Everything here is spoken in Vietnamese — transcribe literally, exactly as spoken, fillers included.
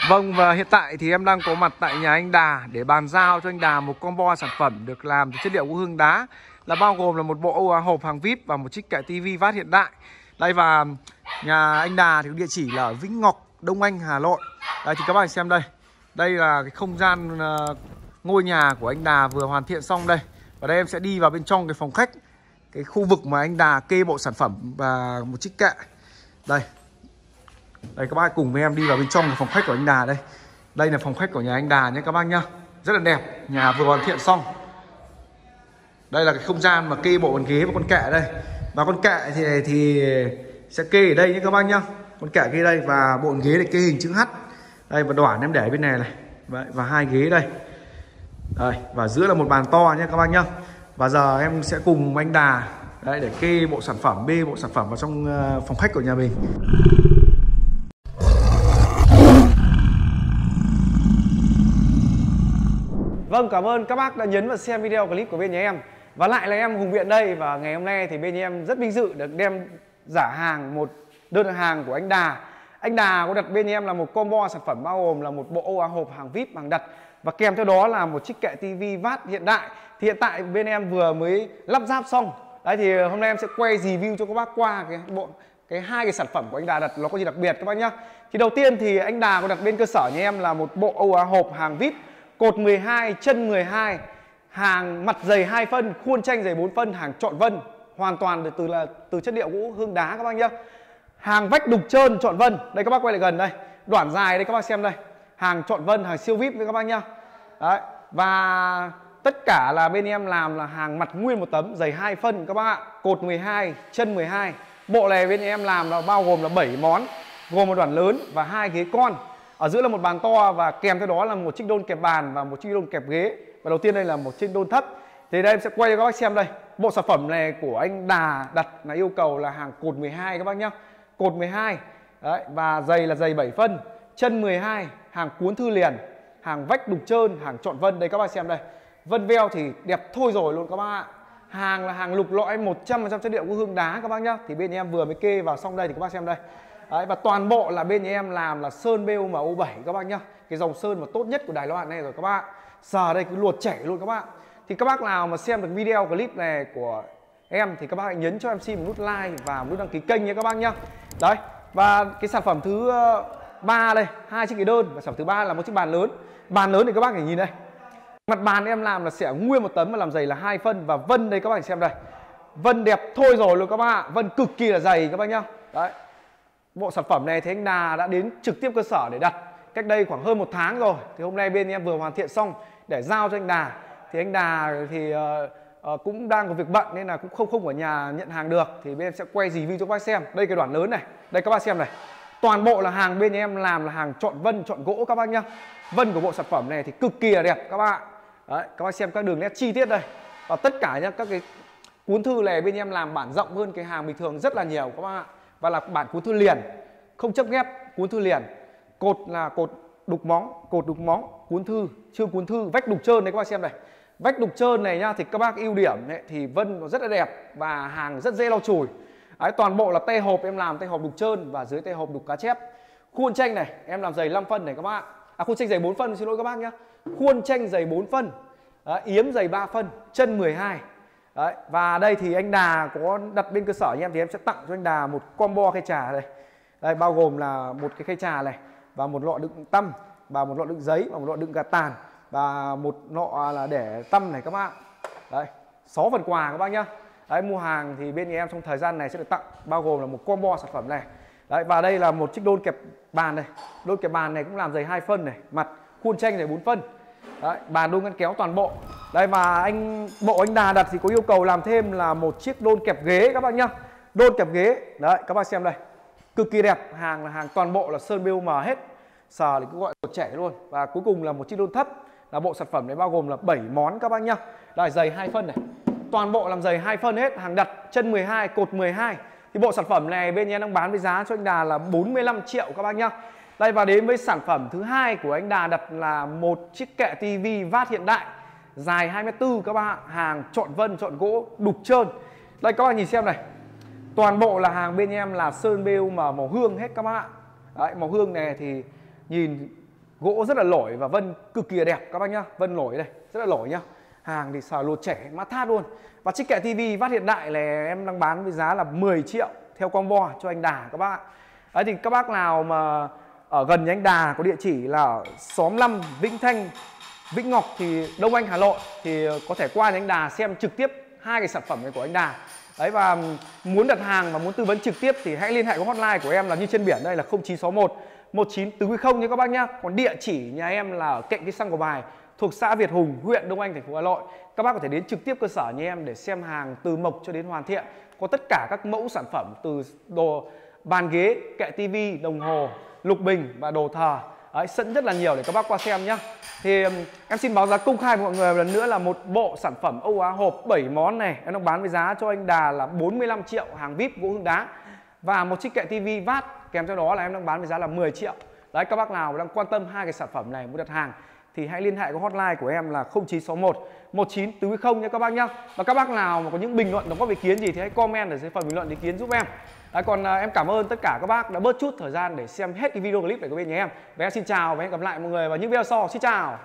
Vâng, và hiện tại thì em đang có mặt tại nhà anh Đà để bàn giao cho anh Đà một combo sản phẩm được làm từ chất liệu gỗ hương đá, là bao gồm là một bộ hộp hàng vip và một chiếc kệ tivi vát hiện đại. Đây, và nhà anh Đà thì địa chỉ là ở Vĩnh Ngọc, Đông Anh, Hà Nội. Đây thì các bạn xem đây. Đây là cái không gian uh, ngôi nhà của anh Đà vừa hoàn thiện xong đây. Và đây em sẽ đi vào bên trong cái phòng khách, cái khu vực mà anh Đà kê bộ sản phẩm và một chiếc kệ. Đây. Đây các bác cùng với em đi vào bên trong phòng khách của anh Đà đây. Đây là phòng khách của nhà anh Đà nhé các bác nhá. Rất là đẹp, nhà vừa hoàn thiện xong. Đây là cái không gian mà kê bộ bàn ghế và con kệ đây. Và con kệ thì thì sẽ kê ở đây nhé các bác nhá. Con kệ kê đây và bộ bàn ghế để kê hình chữ H. Đây, và đoản em để bên này này. Và, và hai ghế đây. Đây, và giữa là một bàn to nhé các bác nhá. Và giờ em sẽ cùng anh Đà đấy, để kê bộ sản phẩm, bê bộ sản phẩm vào trong phòng khách của nhà mình. Vâng, cảm ơn các bác đã nhấn vào xem video clip của bên nhà em. Và lại là em Hùng Biện đây. Và ngày hôm nay thì bên nhà em rất vinh dự được đem giả hàng một đơn hàng của anh Đà. Anh Đà có đặt bên nhà em là một combo sản phẩm bao gồm là một bộ hộp hàng vip hàng đặt, và kèm theo đó là một chiếc kệ tivi vát hiện đại. Thì hiện tại bên em vừa mới lắp ráp xong. Đấy, thì hôm nay em sẽ quay review cho các bác qua cái bộ cái hai cái sản phẩm của anh Đà đặt nó có gì đặc biệt các bác nhá. Thì đầu tiên thì anh Đà có đặt bên cơ sở nhà em là một bộ hộp hàng vip, cột mười hai, chân mười hai, hàng mặt dày hai phân, khuôn tranh dày bốn phân, hàng trọn vân, hoàn toàn từ là từ chất liệu gỗ hương đá các bác nhá. Hàng vách đục trơn trọn vân. Đây các bác quay lại gần đây. Đoản dài đây các bác xem đây. Hàng trọn vân, hàng siêu vip với các bác nhá. Đấy, và tất cả là bên em làm là hàng mặt nguyên một tấm, dày hai phân các bác ạ. Cột mười hai, chân mười hai. Bộ này bên em làm là bao gồm là bảy món, gồm một đoản lớn và hai ghế con. Ở giữa là một bàn to và kèm theo đó là một chiếc đôn kẹp bàn và một chiếc đôn kẹp ghế. Và đầu tiên đây là một chiếc đôn thấp. Thì đây em sẽ quay cho các bác xem đây. Bộ sản phẩm này của anh Đà đặt là yêu cầu là hàng cột mười hai các bác nhá. Cột mười hai. Đấy, và dày là dày bảy phân, chân mười hai, hàng cuốn thư liền, hàng vách đục trơn, hàng trọn vân. Đây các bác xem đây. Vân veo thì đẹp thôi rồi luôn các bác ạ. Hàng là hàng lục lõi một trăm phần trăm chất liệu gỗ hương đá các bác nhá. Thì bên em vừa mới kê vào xong đây thì các bác xem đây. Đấy, và toàn bộ là bên em làm là sơn bê o em o bảy các bác nhá. Cái dòng sơn mà tốt nhất của Đài Loan này rồi các bác. Sờ đây cứ luột chảy luôn các bác. Thì các bác nào mà xem được video clip này của em thì các bác hãy nhấn cho em xin một nút like và một nút đăng ký kênh nha các bác nhá. Đấy, và cái sản phẩm thứ ba đây, hai chiếc ghế đơn, và sản phẩm thứ ba là một chiếc bàn lớn. Bàn lớn thì các bác hãy nhìn đây. Mặt bàn em làm là sẽ nguyên một tấm và làm dày là hai phân, và vân đây các bác xem đây. Vân đẹp thôi rồi luôn các bác ạ. Vân cực kỳ là dày các bác nhá. Đấy. Bộ sản phẩm này thì anh Đà đã đến trực tiếp cơ sở để đặt cách đây khoảng hơn một tháng rồi. Thì hôm nay bên em vừa hoàn thiện xong để giao cho anh Đà. Thì anh Đà thì uh, uh, cũng đang có việc bận nên là cũng không không ở nhà nhận hàng được. Thì bên em sẽ quay review cho các bác xem. Đây cái đoạn lớn này. Đây các bác xem này. Toàn bộ là hàng bên em làm là hàng trọn vân, trọn gỗ các bác nhá. Vân của bộ sản phẩm này thì cực kỳ là đẹp các bác. Đấy, các bác xem các đường nét chi tiết đây. Và tất cả nhá, các cái cuốn thư này bên em làm bản rộng hơn cái hàng bình thường rất là nhiều các bác ạ. Và là bản cuốn thư liền, không chấp ghép, cuốn thư liền. Cột là cột đục móng, cột đục móng, cuốn thư, chương cuốn thư, vách đục trơn này các bác xem này. Vách đục trơn này nhá, thì các bác ưu điểm ấy, thì vân nó rất là đẹp và hàng rất dễ lau chùi. Đấy, toàn bộ là tay hộp em làm tay hộp đục trơn và dưới tay hộp đục cá chép. Khuôn tranh này em làm dày năm phân này các bác. À, khuôn tranh dày bốn phân, xin lỗi các bác nhá. Khuôn tranh dày bốn phân. Đấy, yếm dày ba phân, chân mười hai. Đấy, và đây thì anh Đà có đặt bên cơ sở anh em thì em sẽ tặng cho anh Đà một combo khay trà đây. Đây bao gồm là một cái khay trà này và một lọ đựng tăm và một lọ đựng giấy và một lọ đựng gà tàn và một lọ là để tăm này các bác. Đấy, sáu phần quà các bác nhá. Đấy, mua hàng thì bên nhà em trong thời gian này sẽ được tặng bao gồm là một combo sản phẩm này. Đấy, và đây là một chiếc đôn kẹp bàn này. Đôn kẹp bàn này cũng làm dày hai phân này, mặt khuôn tranh dày bốn phân. Đấy, bàn đôn ngăn kéo toàn bộ. Đây, và anh bộ anh Đà đặt thì có yêu cầu làm thêm là một chiếc đôn kẹp ghế các bác nhá. Đôn kẹp ghế. Đấy, các bác xem đây. Cực kỳ đẹp, hàng là hàng toàn bộ là sơn bê o em hết. Sờ thì cứ gọi là trẻ luôn. Và cuối cùng là một chiếc đôn thấp. Là bộ sản phẩm này bao gồm là bảy món các bác nhá. Đây, dày hai phân này. Toàn bộ làm dày hai phân hết, hàng đặt, chân mười hai, cột mười hai. Thì bộ sản phẩm này bên em đang bán với giá cho anh Đà là bốn mươi lăm triệu các bác nhá. Đây, và đến với sản phẩm thứ hai của anh Đà đặt là một chiếc kệ tivi vát hiện đại dài hai mét tư các bác, hàng trọn vân, trọn gỗ, đục trơn. Đây các bác nhìn xem này. Toàn bộ là hàng bên em là sơn bê o em màu hương hết các bác ạ. Đấy, màu hương này thì nhìn Gỗ rất là nổi và vân cực kỳ đẹp các bác nhá. Vân nổi đây, rất là nổi nhá. Hàng thì sờ lột trẻ mát thát luôn. Và chiếc kệ tivi vát hiện đại là em đang bán với giá là mười triệu theo combo cho anh Đà các bác ạ. Đấy thì các bác nào mà ở gần nhà anh Đà có địa chỉ là ở xóm năm Vĩnh Thanh, Vĩnh Ngọc thì Đông Anh, Hà Nội thì có thể qua nhà anh Đà xem trực tiếp hai cái sản phẩm này của anh Đà. Đấy, và muốn đặt hàng và muốn tư vấn trực tiếp thì hãy liên hệ với hotline của em là như trên biển đây là không chín sáu một một chín bốn không nha các bác nhá. Còn địa chỉ nhà em là ở cạnh cái xăng Cầu Bài, thuộc xã Việt Hùng, huyện Đông Anh, thành phố Hà Nội. Các bác có thể đến trực tiếp cơ sở nhà em để xem hàng từ mộc cho đến hoàn thiện. Có tất cả các mẫu sản phẩm từ đồ bàn ghế, kệ tivi, đồng hồ, lục bình và đồ thờ. Đấy, sẵn rất là nhiều để các bác qua xem nhá. Thì em xin báo giá công khai với mọi người một lần nữa là một bộ sản phẩm Âu Á hộp bảy món này em đang bán với giá cho anh Đà là bốn mươi lăm triệu, hàng vê i pê gỗ hương đá. Và một chiếc kệ tivi vát kèm theo đó là em đang bán với giá là mười triệu. Đấy, các bác nào đang quan tâm hai cái sản phẩm này muốn đặt hàng thì hãy liên hệ với hotline của em là không chín sáu một một chín bốn không nhé các bác nhá. Và các bác nào mà có những bình luận đóng góp ý kiến gì thì hãy comment ở dưới phần bình luận ý kiến giúp em. Đấy, còn à, em cảm ơn tất cả các bác đã bớt chút thời gian để xem hết cái video clip này của bên nhà em. Và em xin chào và hẹn gặp lại mọi người vào những video sau. Xin chào.